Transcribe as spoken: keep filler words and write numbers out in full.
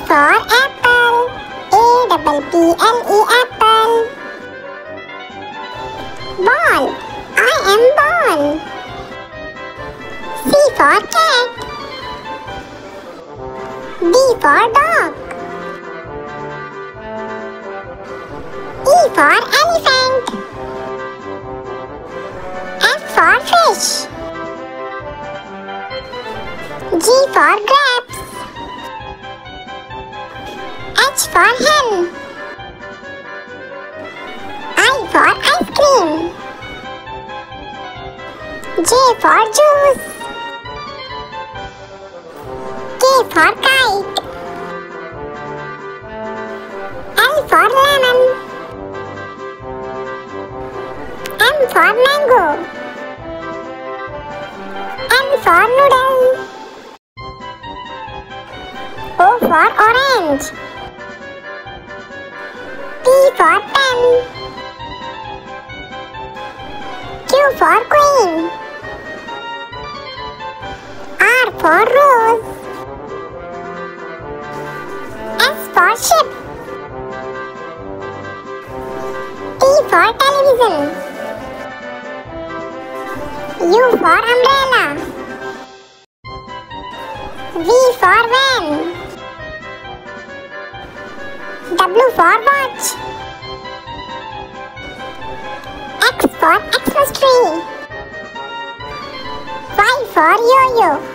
for apple. A double P L E apple. Ball. I am ball. C for cat. D for dog. E for elephant. F for fish. G for grapes. H for hen. I for ice cream. J for juice. K for kite. L for lemon. M for mango. N for noodle. O for orange. P for pen. Q for queen. R for rose. S for ship. T for television. U for umbrella. V for van. W for watch. X for Xmas tree. Y for yo-yo.